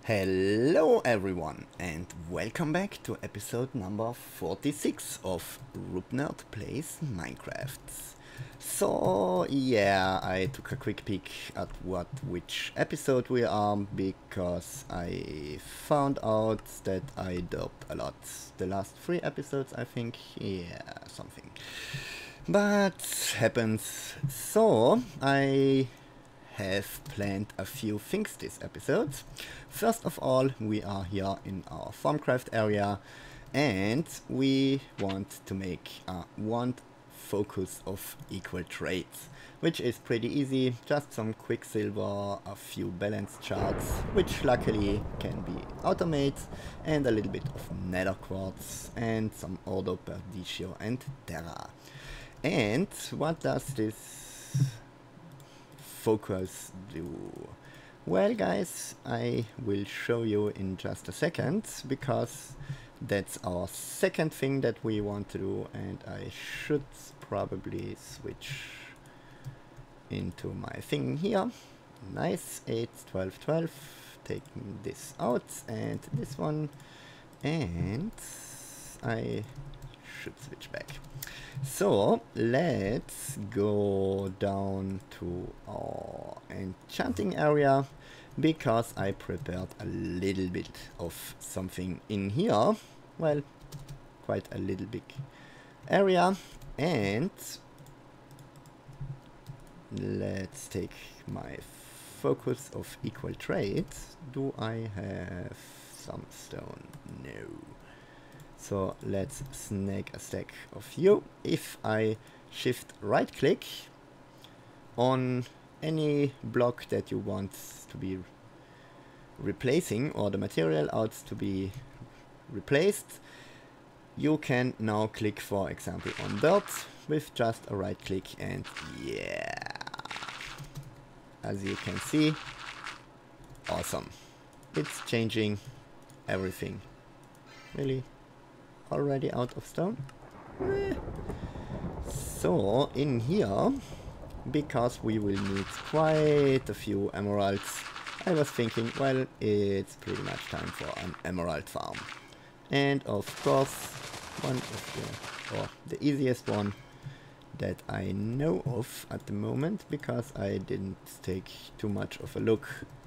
Hello everyone and welcome back to episode number 46 of Rupnerd Plays Minecraft. So yeah, I took a quick peek at which episode we are because I found out that I derped a lot. The last 3 episodes I think, yeah, something. But happens. So I have planned a few things this episode. First of all, we are here in our Farmcraft area and we want to make a one focus of equal trades, which is pretty easy, just some quicksilver, a few balance charts, which luckily can be automated, and a little bit of nether quartz and some ordo perdicio and terra. And what does this focus do? Well guys, I will show you in just a second, because that's our second thing that we want to do, and I should probably switch into my thing here. Nice, 8, 12, 12, taking this out and this one, and I should switch back. So let's go down to our enchanting area, because I prepared a little bit of something in here. Well, quite a little big area. And let's take my focus of equal trades. Do I have some stone? No. So let's snag a stack of you. If I shift right click on any block that you want to be replacing, or the material out to be replaced, you can now click, for example, on dirt with just a right click, and yeah, as you can see, awesome. It's changing everything. Really? Already out of stone? So in here, because we will need quite a few emeralds, I was thinking, well, it's pretty much time for an emerald farm. And of course, one of the easiest one that I know of at the moment, because I didn't take too much of a look.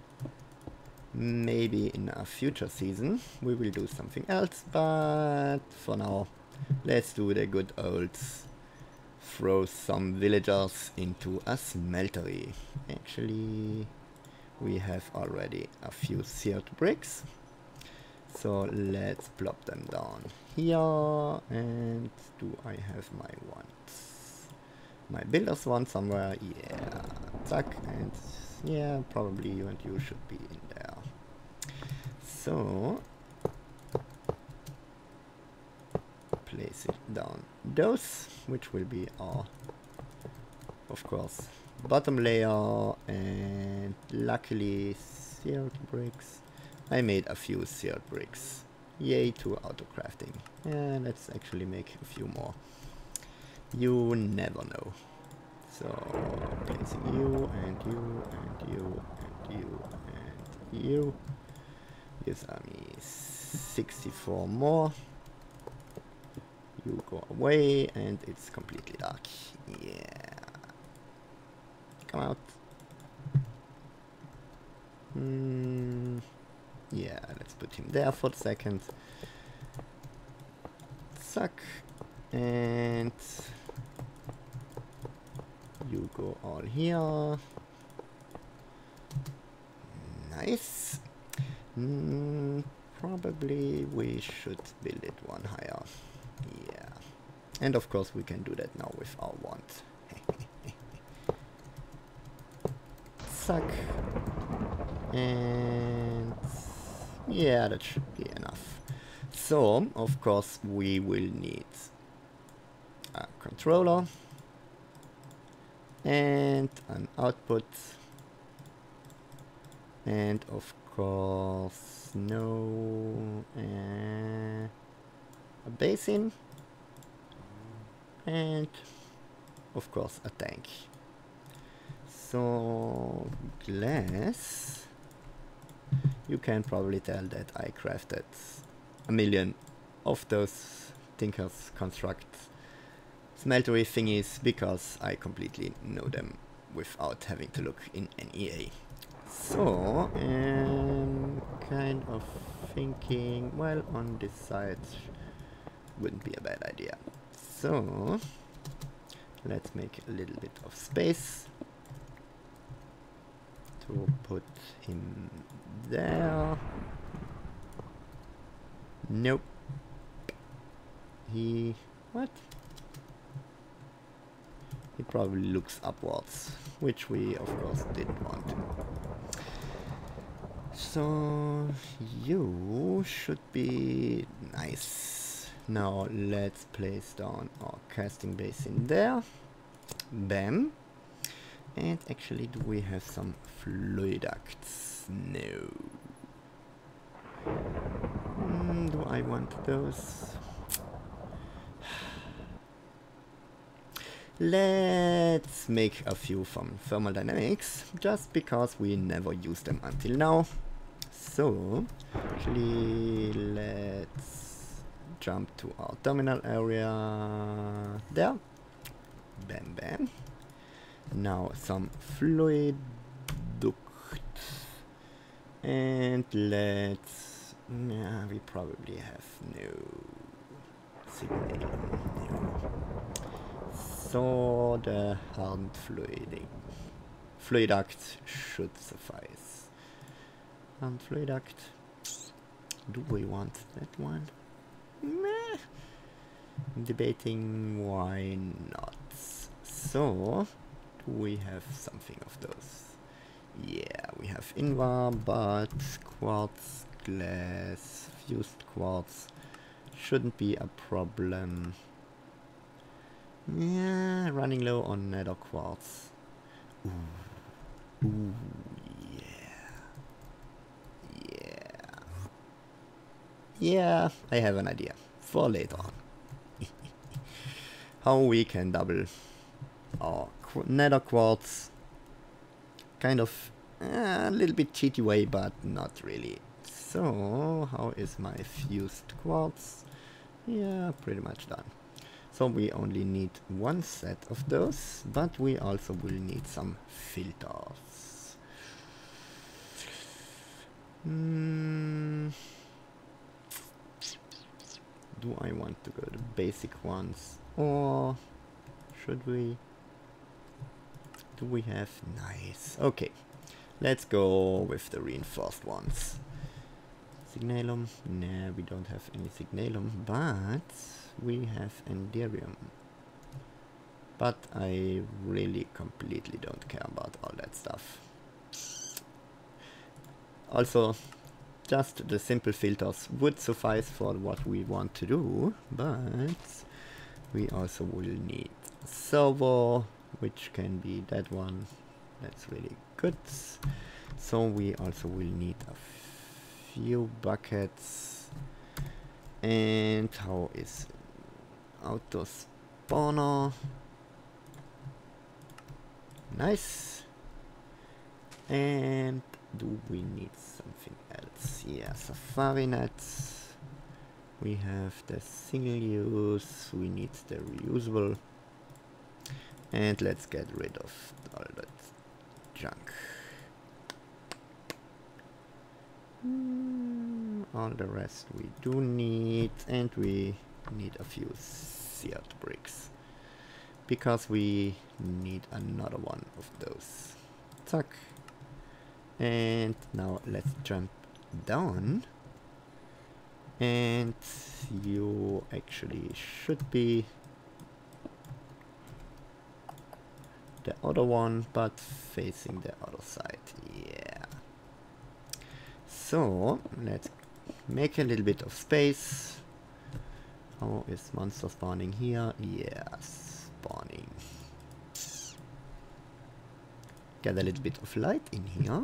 Maybe in a future season we will do something else, but for now let's do the good old throw some villagers into a smeltery. Actually, we have already a few seared bricks, so let's plop them down here. And do I have my wands? My builder's wand somewhere? Yeah, zack, and yeah, probably you and you should be in there. So place it down those, which will be our, of course, bottom layer. And luckily seared bricks. I made a few seared bricks. Yay to auto crafting. Yeah, let's actually make a few more. You never know. So placing you and you and you and you and you. Gives me 64 more. You go away and it's completely dark. Yeah. Come out. Yeah, let's put him there for a second. Suck. And you go all here. Nice. Probably we should build it one higher. Yeah. And of course we can do that now with our wand. Suck. And yeah, that should be enough. So, of course, we will need a controller and an output, and of course a basin, and of course a tank. So glass you can probably tell that I crafted a million of those Tinker's Construct smeltery thingies because I completely know them without having to look in NEA. So, kind of thinking, well, on this side wouldn't be a bad idea. So, let's make a little bit of space to put him there. Nope. What? He probably looks upwards, which we of course didn't want. So you should be nice. Now let's place down our casting basin there. Bam. And actually, do we have some fluid ducts? No. Do I want those? Let's make a few from thermodynamics, just because we never used them until now. So, actually, let's jump to our terminal area there. Bam, bam. Now some fluid ducts. And let's... Nah, we probably have no signal. No. So the hard fluid duct should suffice. And fluid duct, do we want that one? Meh. Debating why not. So, do we have something of those? Yeah, we have Invar, but quartz, glass, fused quartz shouldn't be a problem. Yeah, running low on nether quartz. Ooh. Ooh, yeah. Yeah. Yeah, I have an idea for later on. How we can double our nether quartz. Kind of a little bit cheaty way, but not really. So, how is my fused quartz? Yeah, pretty much done. So we only need one set of those, but we also will need some filters. Do I want to go to basic ones, or should we? Do we have? Nice. Okay, let's go with the reinforced ones. Signalum? Nah, we don't have any signalum, but we have enderium. But I really completely don't care about all that stuff. Also, just the simple filters would suffice for what we want to do, but we also will need servo, which can be that one. That's really good. So we also will need a few buckets. And how is auto spawner? Nice. And do we need something else? Yeah, safari nets. We have the single use, we need the reusable. And let's get rid of all that junk. All the rest we do need, and we need a few seared bricks. Because we need another one of those. Tuck. And now let's jump down. And you actually should be the other one, but facing the other side. Yeah. So let's make a little bit of space. How is monster spawning here? Yes, spawning. Get a little bit of light in here.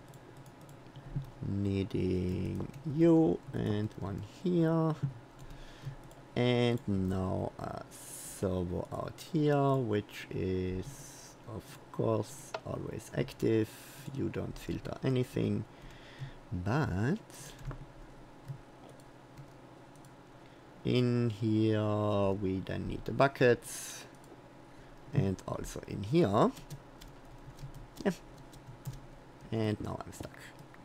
Needing you and one here. And now a servo out here, which is of course always active. You don't filter anything. But in here we then need the buckets, and also in here. Yeah. And now I'm stuck.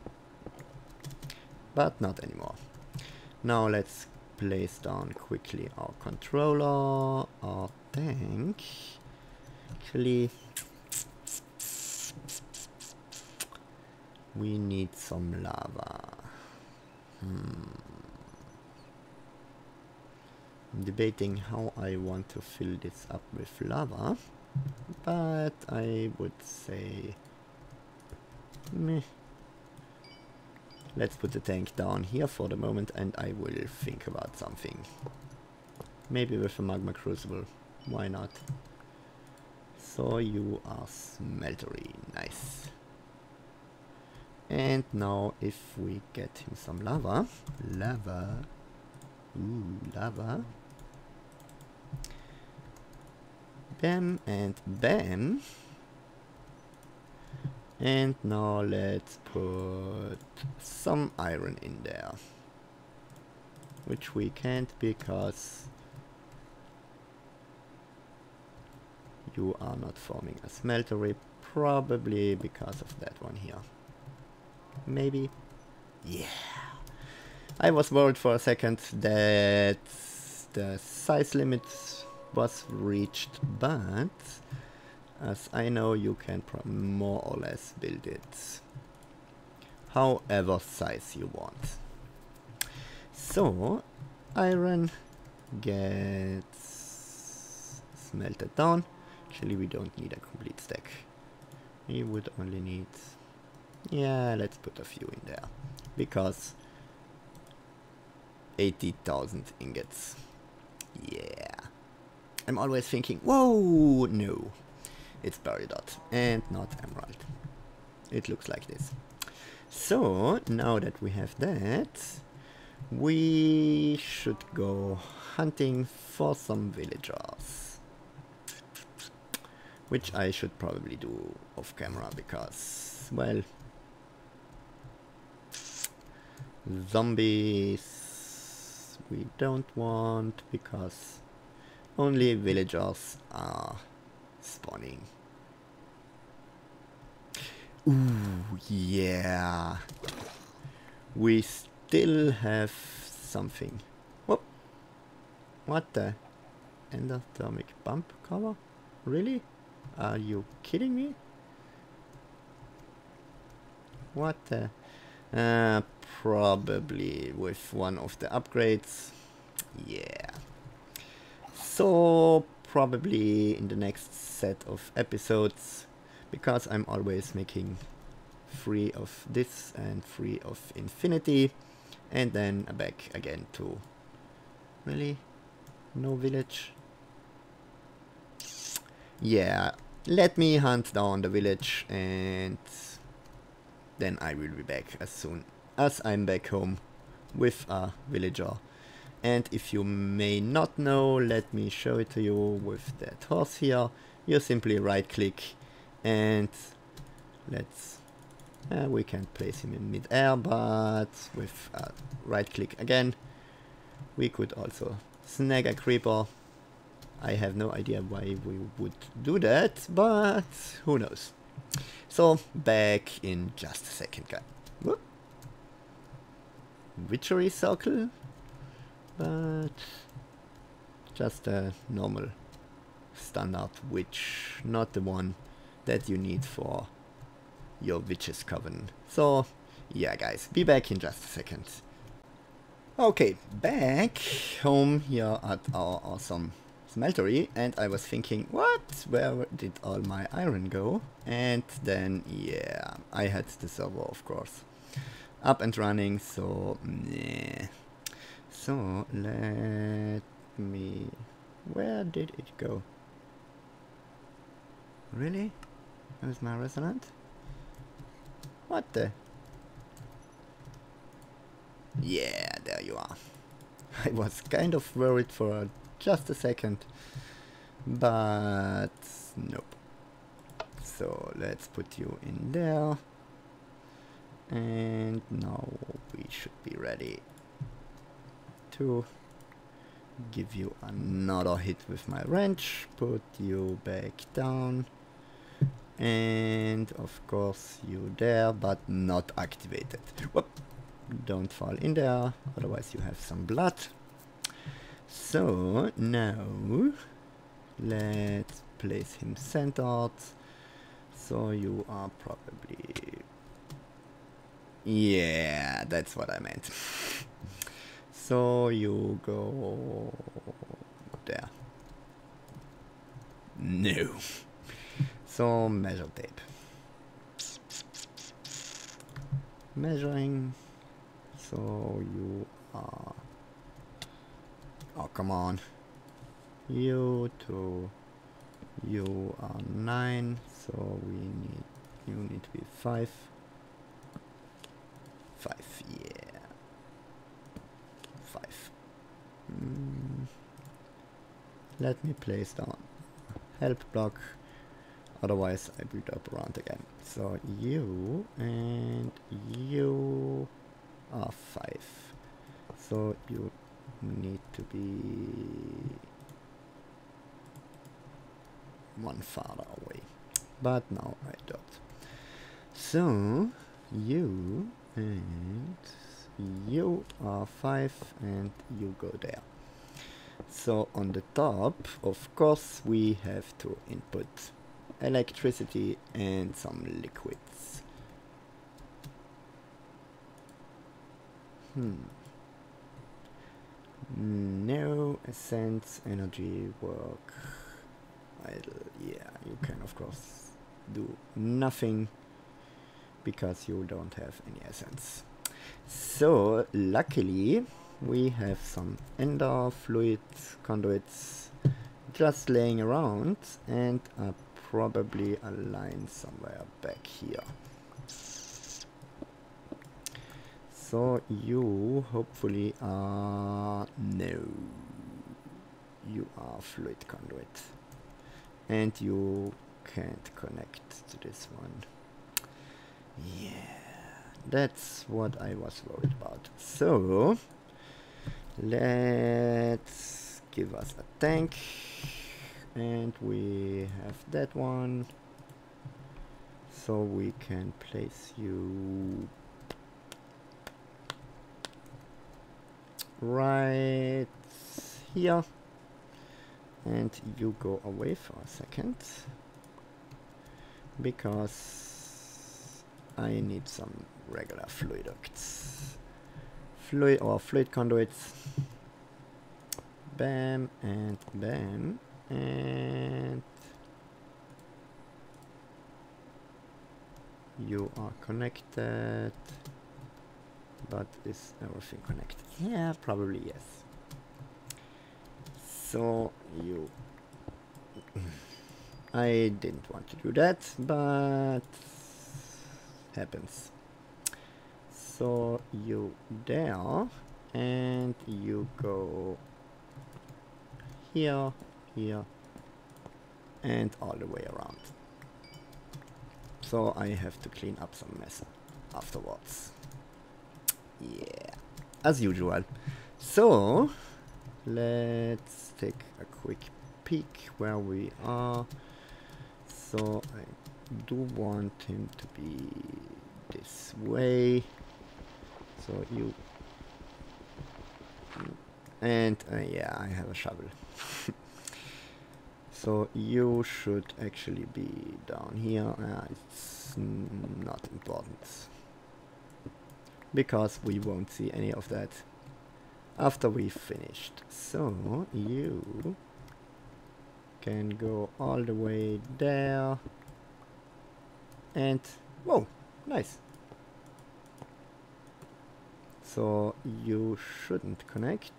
But not anymore. Now let's place down quickly our controller, our tank. Actually, we need some lava. I'm debating how I want to fill this up with lava, but I would say meh. Let's put the tank down here for the moment and I will think about something. Maybe with a magma crucible. Why not? So you are smeltery. Nice. And now if we get him some lava. Lava. Ooh, lava. Bam and bam. And now let's put some iron in there. Which we can't because you are not forming a smeltery, probably because of that one here. Maybe? Yeah. I was worried for a second that the size limit was reached, but as I know, you can more or less build it however size you want. So, iron gets smelted down. Actually, we don't need a complete stack. We would only need... yeah, let's put a few in there. Because 80,000 ingots. Yeah. I'm always thinking, whoa, no. It's peridot and not emerald. It looks like this. So, now that we have that, we should go hunting for some villagers. Which I should probably do off camera because, well, zombies we don't want because only villagers are spawning. Ooh, yeah. We still have something. Whoop. What the? Endothermic bump cover? Really? Are you kidding me? What the? Probably with one of the upgrades. Yeah. So probably in the next set of episodes, because I'm always making 3 of this and 3 of infinity, and then back again to... really? No village? Yeah, let me hunt down the village and then I will be back as soon as I'm back home with a villager. And if you may not know, let me show it to you with that horse here. You simply right click and let's... we can't place him in mid-air, but with a right click again, we could also snag a creeper. I have no idea why we would do that, but who knows. So, back in just a second, guys. Whoop. Witchery circle? But just a normal standard witch, not the one that you need for your witch's coven. So, yeah guys, be back in just a second. Okay, back home here at our awesome smeltery, and I was thinking, what? Where did all my iron go? And then, yeah, I had the server, of course, up and running, so, nah. So, let me... where did it go? Really? Where's my resonant? What the? Yeah, there you are. I was kind of worried for just a second, but nope. So let's put you in there. And now we should be ready to give you another hit with my wrench, put you back down, and of course you there, but not activated. Whoop. Don't fall in there, otherwise you have some blood. So now let's place him centered. So you are probably... Yeah, that's what I meant. So you go there. No. So measure tape. Measuring. So you are... Oh, come on. You 2. You are 9. So you need to be 5. 5, yeah. 5. Let me place down help block, otherwise I build up around again. So you and you are 5. So you need to be 1 farther away. But now I don't. So you and you are 5 and you go there. So on the top, of course, we have to input electricity and some liquids. No essence, energy, work, idle. Yeah, you can of course do nothing because you don't have any essence. So luckily we have some ender fluid conduits just laying around and are probably aligned somewhere back here. So you hopefully are... No. You are fluid conduit. And you can't connect to this one. Yeah, that's what I was worried about. So let's give us a tank. And we have that one. So we can place you right here. And you go away for a second. Because I need some regular fluid ducts. Fluid conduits. Bam and bam. And you are connected. But is everything connected? Yeah, probably yes. So you... I didn't want to do that, but happens. So you there, and you go here, here, and all the way around. So I have to clean up some mess afterwards. Yeah, as usual. So let's take a quick peek where we are. So I do want him to be this way. So you... And yeah, I have a shovel. So you should actually be down here. It's not important. Because we won't see any of that after we've finished. So you can go all the way there. And whoa, nice. So you shouldn't connect.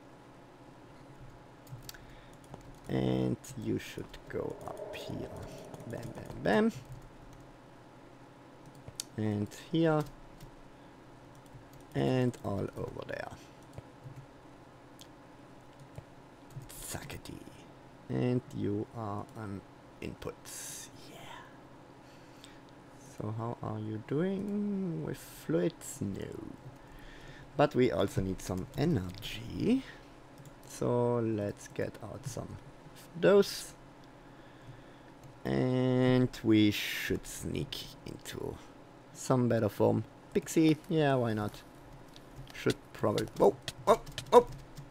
And you should go up here. Bam, bam, bam. And here. And all over there. Zackety. And you are an input. Yeah. So how are you doing with fluids? No. But we also need some energy. So let's get out some of those. And we should sneak into some better form. Pixie, yeah, why not? Should probably... Oh, oh, oh!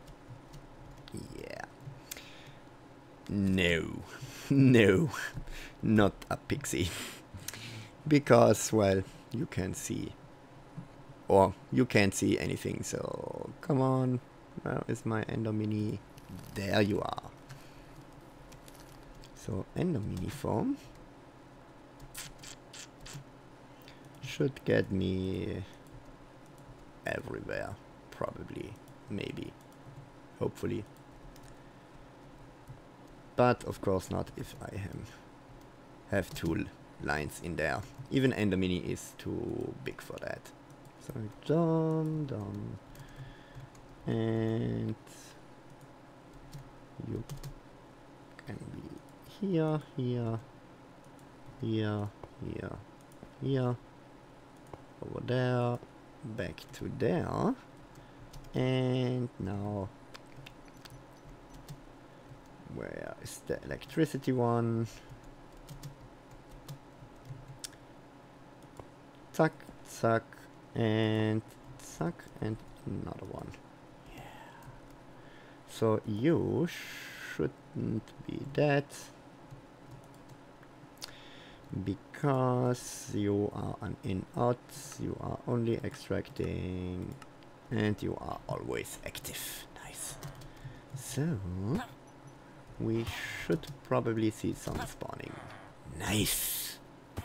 Yeah. No. No. Not a pixie. Because, well, you can see. Or you can't see anything, so... Come on. Where is my Endermini? There you are. So, Endermini form should get me everywhere. Probably. Maybe. Hopefully. But of course not if I have two lines in there. Even Endermini is too big for that. So done. And you can be here, here, here, here, here, over there, back to there. And now, where is the electricity one? Zack, zack, and zack, and another one. Yeah. So you shouldn't be that, because you are an in-out, you are only extracting, and you are always active. Nice. So we should probably see some spawning. Nice.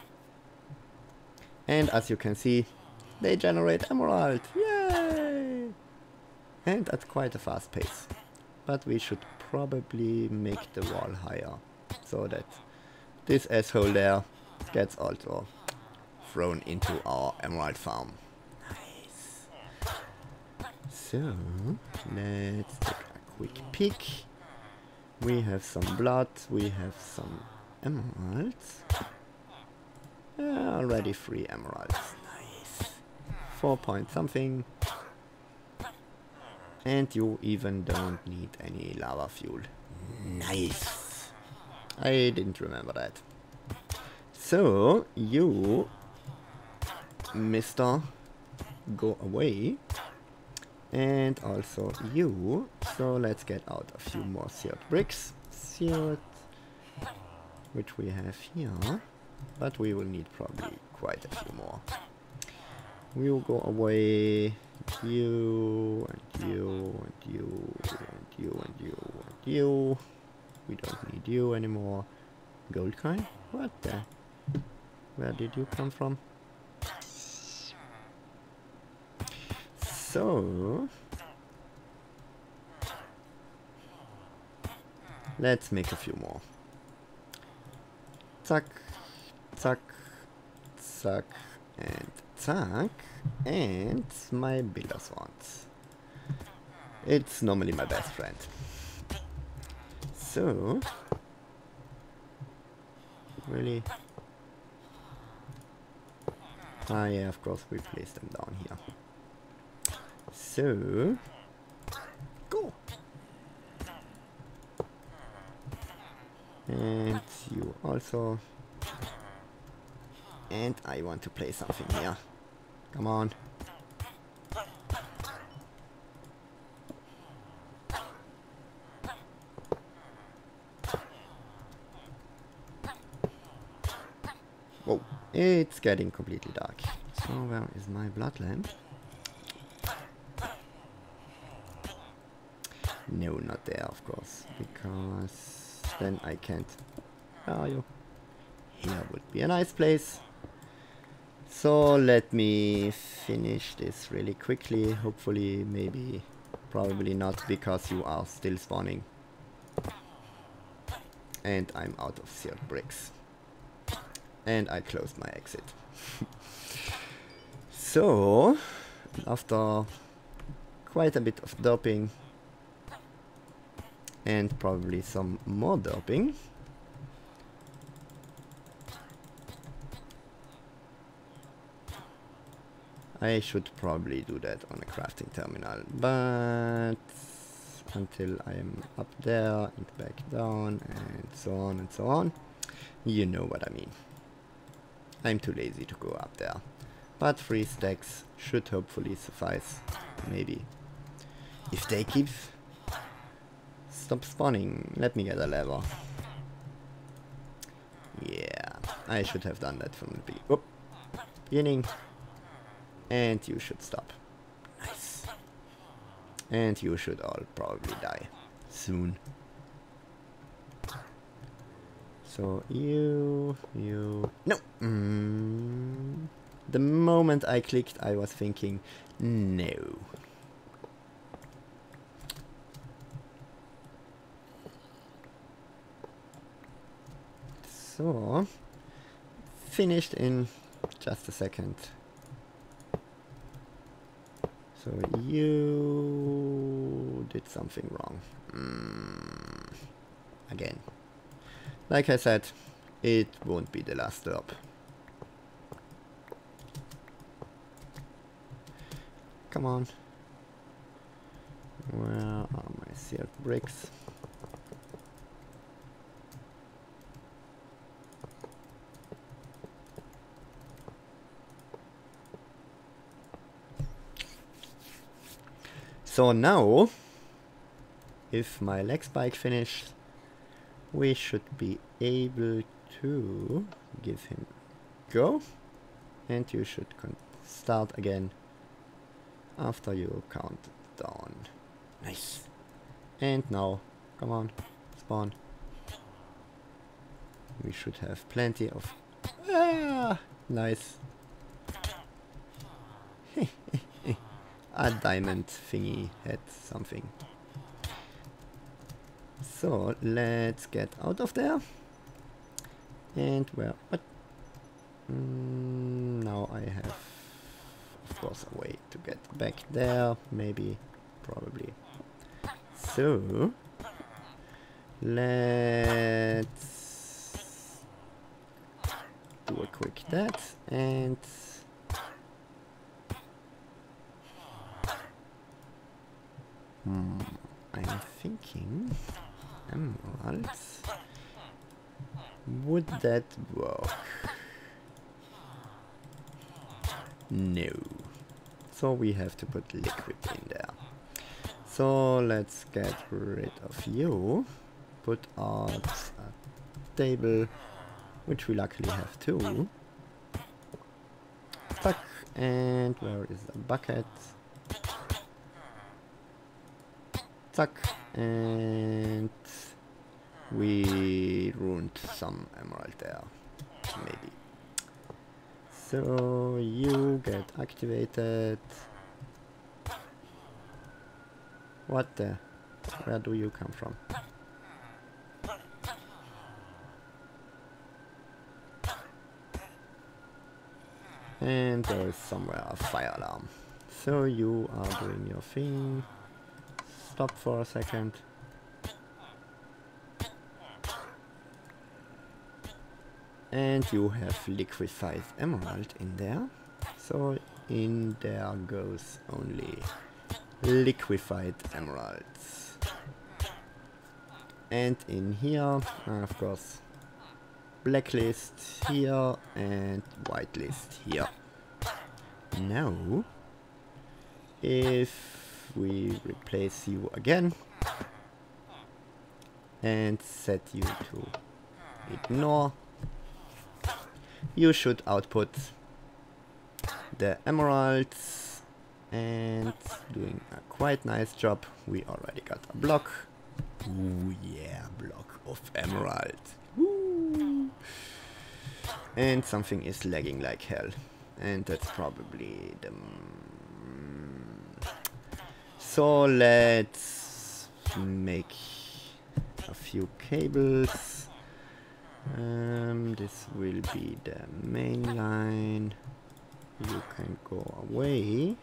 And as you can see, they generate emerald. Yay! And at quite a fast pace. But we should probably make the wall higher, so that this asshole there gets also thrown into our emerald farm. Nice. So, let's take a quick peek. We have some blood, we have some emeralds. Already 3 emeralds. Nice. 4 point something. And you even don't need any lava fuel. Nice. I didn't remember that. So, you, Mister, go away. And also you. So let's get out a few more seared bricks. Seared, which we have here. But we will need probably quite a few more. We will go away. You, and you, and you, and you, and you, and you. We don't need you anymore. Gold coin? What the? Where did you come from? So, let's make a few more. Zack, zack, zack, and zack, and my builder swans. It's normally my best friend. So, really? Ah yeah, of course we place them down here. So, go! And you also. And I want to play something here. Come on. Whoa, it's getting completely dark. So where is my blood lamp? No, not there, of course, because then I can't. Where are you? Here would be a nice place. So let me finish this really quickly. Hopefully, maybe, probably not, because you are still spawning. And I'm out of seared bricks. And I closed my exit. So, after quite a bit of derping, and probably some more derping, I should probably do that on a crafting terminal, but until I'm up there and back down and so on and so on, you know what I mean. I'm too lazy to go up there, but 3 stacks should hopefully suffice, maybe. If they keep stop spawning, let me get a lever. Yeah, I should have done that from the beginning. And you should stop. Nice. And you should all probably die soon. So you... No! The moment I clicked, I was thinking, no. So, finished in just a second. So you did something wrong. Again. Like I said, it won't be the last stop. Come on. Where are my sealed bricks? So now, if my leg spike finishes, we should be able to give him go, and you should start again after you count down. Nice. And now, come on, spawn. We should have plenty of... Ah, nice. A diamond thingy had something. So let's get out of there. And where? What? Now I have, of course, a way to get back there. Maybe, probably. So let's do a quick that and. I'm thinking emeralds. Would that work? No. So we have to put liquid in there. So let's get rid of you. Put out a table, which we luckily have two. Tuck, and where is the bucket? Tuck, and we ruined some emerald there, maybe. So you get activated. What the? Where do you come from? And there is somewhere a fire alarm. So you are doing your thing. Stop for a second. And you have liquefied emerald in there. So in there goes only liquefied emeralds. And in here, of course, blacklist here and whitelist here. Now, if we replace you again and set you to ignore, you should output the emeralds, and doing a quite nice job. We already got a block. Ooh yeah, block of emerald. Woo. And something is lagging like hell, and that's probably the so let's make a few cables. This will be the main line. You can go away.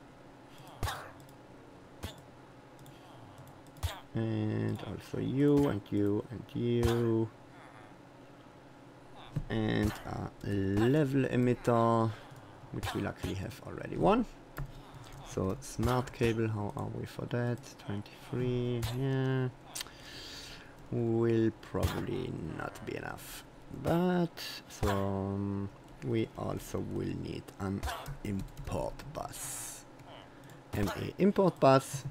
And also you and you and you. And a level emitter. which we luckily have already one. So smart cable, how are we for that? 23, yeah. Will probably not be enough. But so we also will need an import bus. MA import bus.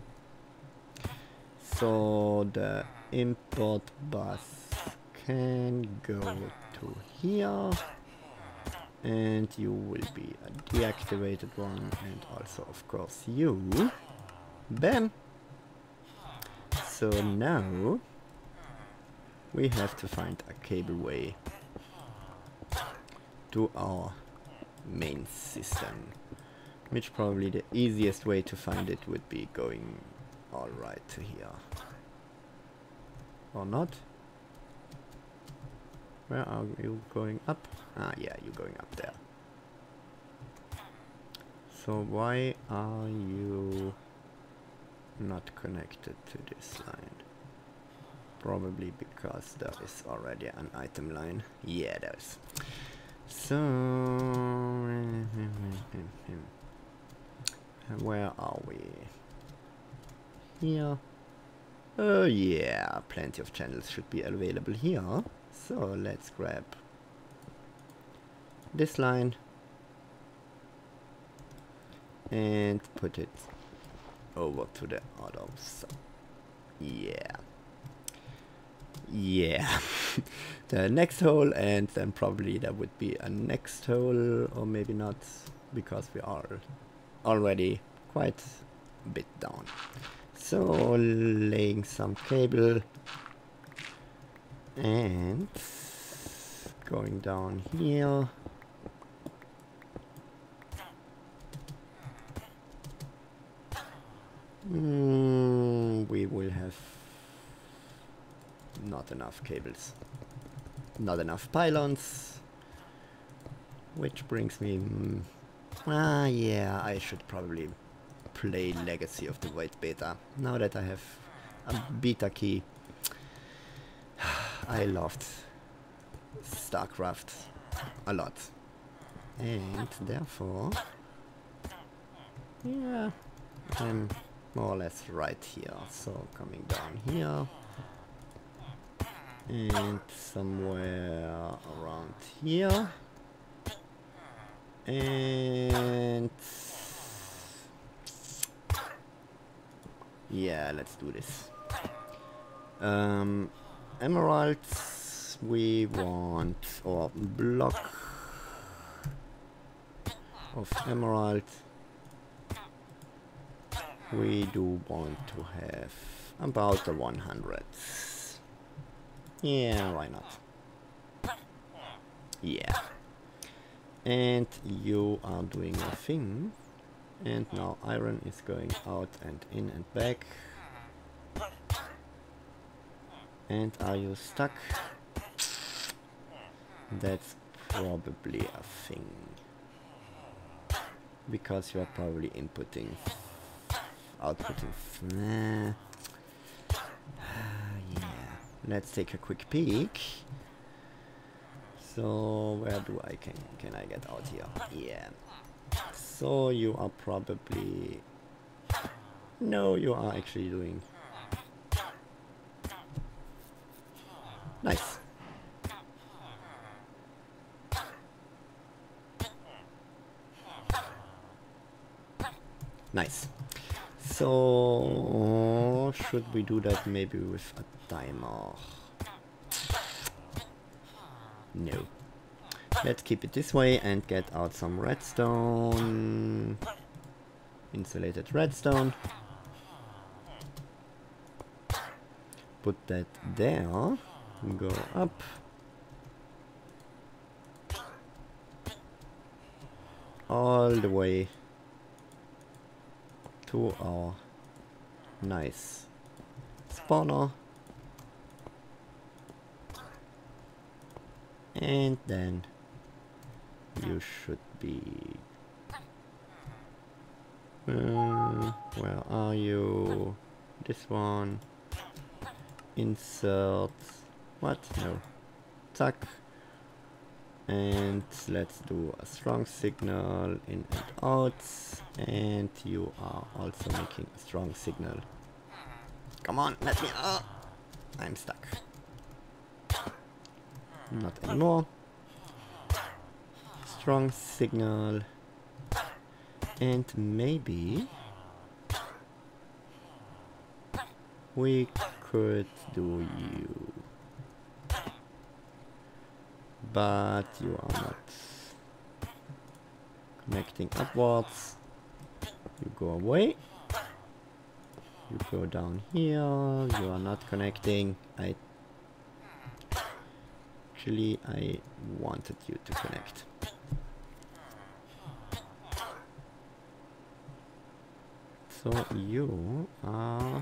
So the import bus can go to here. And you will be a deactivated one, and also of course you. Bam! So now we have to find a cableway to our main system, which probably the easiest way to find it would be going all right to here. Or not? Where are you going up? Ah, yeah, you're going up there. So why are you not connected to this line? Probably because there is already an item line. Yeah, there is. So where are we? Here. Oh yeah, plenty of channels should be available here. So let's grab this line and put it over to the other side. Yeah. Yeah. The next hole, and then probably there would be a next hole, or maybe not, because we are already quite a bit down. So laying some cable and going down here. We will have not enough cables, not enough pylons, which brings me... yeah, I should probably play Legacy of the Void Beta. Now that I have a beta key, I loved StarCraft a lot. And therefore, yeah, I'm more or less right here. So coming down here. And somewhere around here. And yeah, let's do this. Emeralds we want, or block of emerald we do want to have about the 100. Yeah, why not? Yeah. And you are doing a thing. And now iron is going out and in and back. And are you stuck? That's probably a thing. Because you are probably outputting. Yeah. Let's take a quick peek. So where do I can I get out here? Yeah. So you are probably... No, you are actually doing... Nice. Nice. So should we do that maybe with a timer? No. Let's keep it this way and get out some redstone. Insulated redstone. Put that there. Go up. All the way to our nice spawner. And then you should be... where are you? This one. Insert... What? No. Tuck. and let's do a strong signal in and out, and you are also making a strong signal. Come on, let me, I'm stuck. Not anymore. Strong signal, and maybe we could do you, but you are not connecting upwards. You go away. You go down here. You are not connecting. Actually, I wanted you to connect. So you are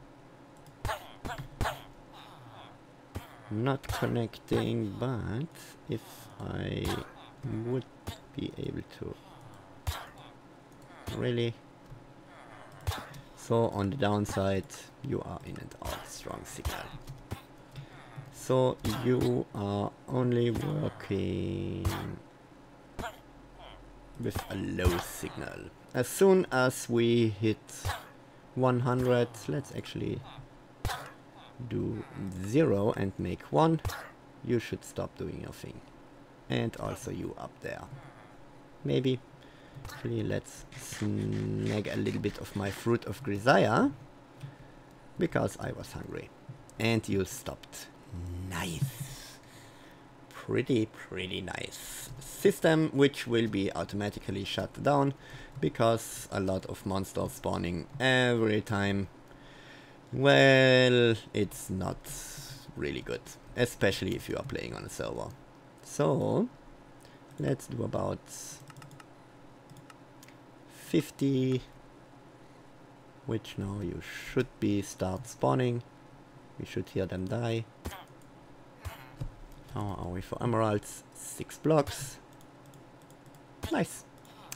not connecting, but if I would be able to really, so on the downside you are in and out strong signal, so you are only working with a low signal. As soon as we hit 100, let's actually do 0 and make 1, you should stop doing your thing. And also you up there. Maybe. Actually, let's snag a little bit of my fruit of Grisaya, because I was hungry. And you stopped. Nice. Pretty nice. System which will be automatically shut down, because a lot of monsters spawning every time. Well, it's not really good, especially if you are playing on a server. So, let's do about 50, which now you should be start spawning. We should hear them die. How are we for emeralds? 6 blocks. Nice.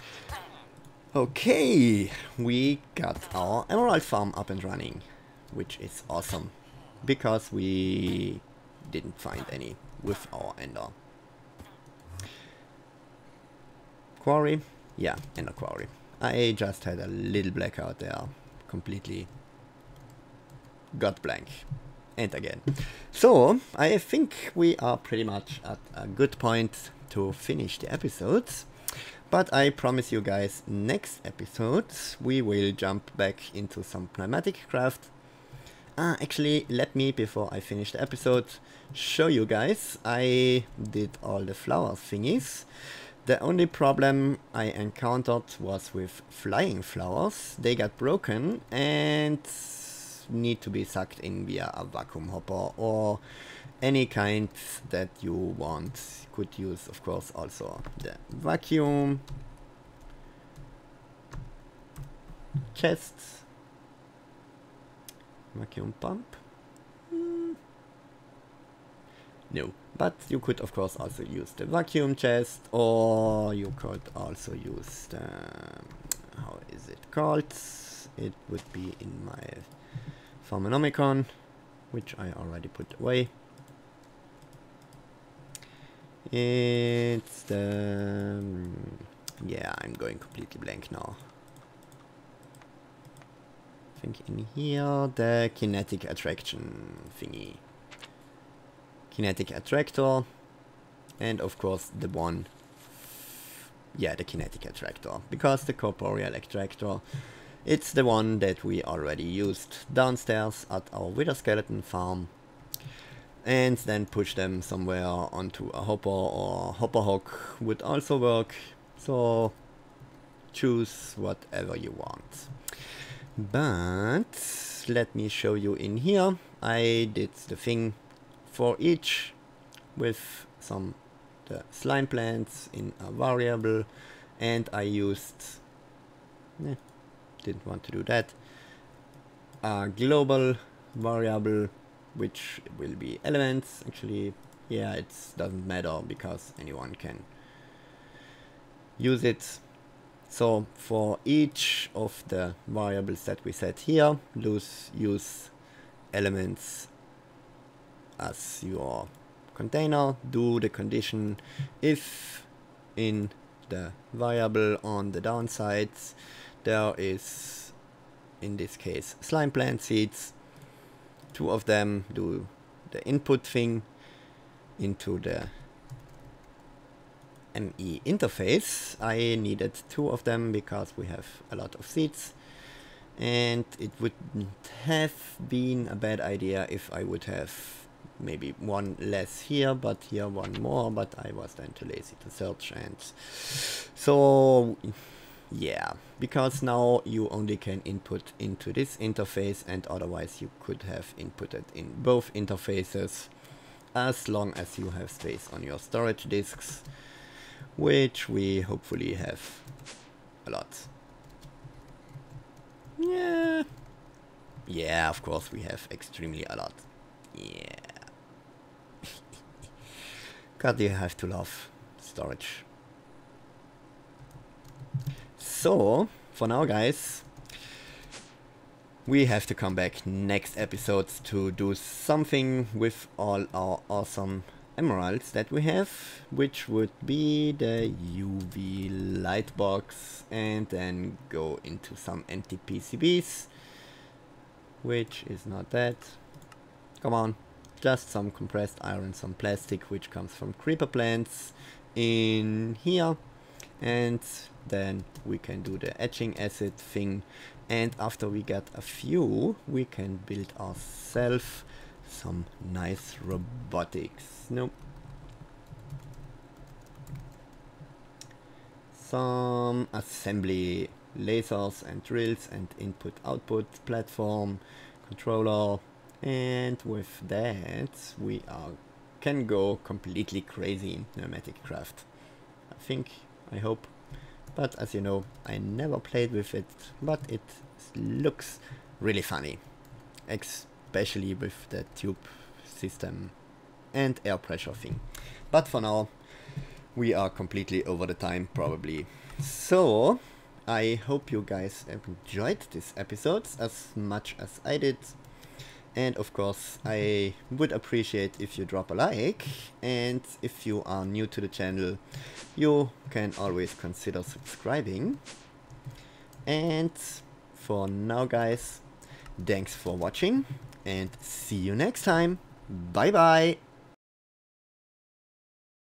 Okay, we got our emerald farm up and running, which is awesome, because we didn't find any with our ender. Quarry? Yeah, ender quarry. I just had a little blackout there, completely got blank. And again. So, I think we are pretty much at a good point to finish the episodes. But I promise you guys, next episode we will jump back into some pneumatic craft. Actually, let me, before I finish the episode, show you guys. I did all the flower thingies. The only problem I encountered was with flying flowers. They got broken and need to be sucked in via a vacuum hopper or any kind that you want. Could use, of course, also the vacuum chest, vacuum pump. No, but you could of course also use the vacuum chest, or you could also use the, how is it called? It would be in my Farmonomicon, which I already put away. It's the, yeah, I'm going completely blank now. I think in here, the kinetic attraction thingy. Kinetic attractor, and of course the one, yeah, the kinetic attractor, because the corporeal attractor, it's the one that we already used downstairs at our wither skeleton farm, and then push them somewhere onto a hopper, or hopper hook would also work, so choose whatever you want. But let me show you in here. I did the thing for each with some the slime plants in a variable, and I used, didn't want to do that, a global variable which will be elements. Actually, yeah, it doesn't matter because anyone can use it. So for each of the variables that we set here, use elements as your container, do the condition if in the variable on the downsides there is, in this case, slime plant seeds. 2 of them, do the input thing into the ME interface. I needed 2 of them because we have a lot of seeds, and it wouldn't have been a bad idea if I would have maybe 1 less here, but here 1 more, but I was then too lazy to search. And so yeah, because now you only can input into this interface, and otherwise you could have inputted in both interfaces, as long as you have space on your storage disks, which we hopefully have a lot. Yeah, of course we have extremely a lot. Yeah. God, you have to love storage. So, for now guys, we have to come back next episodes to do something with all our awesome emeralds that we have, which would be the UV light box, and then go into some empty PCBs, which is not that. Come on, just some compressed iron, some plastic, which comes from creeper plants in here, and then we can do the etching acid thing, and after we get a few, we can build ourselves some nice robotics. Nope. Some assembly lasers and drills and input output platform controller, and with that we can go completely crazy in pneumatic craft. I hope, but as you know, I never played with it, but it looks really funny, especially with the tube system and air pressure thing. But for now, we are completely over the time probably. So I hope you guys have enjoyed this episode as much as I did. And of course, I would appreciate if you drop a like, and if you are new to the channel, you can always consider subscribing. And for now guys, thanks for watching, and see you next time. Bye bye!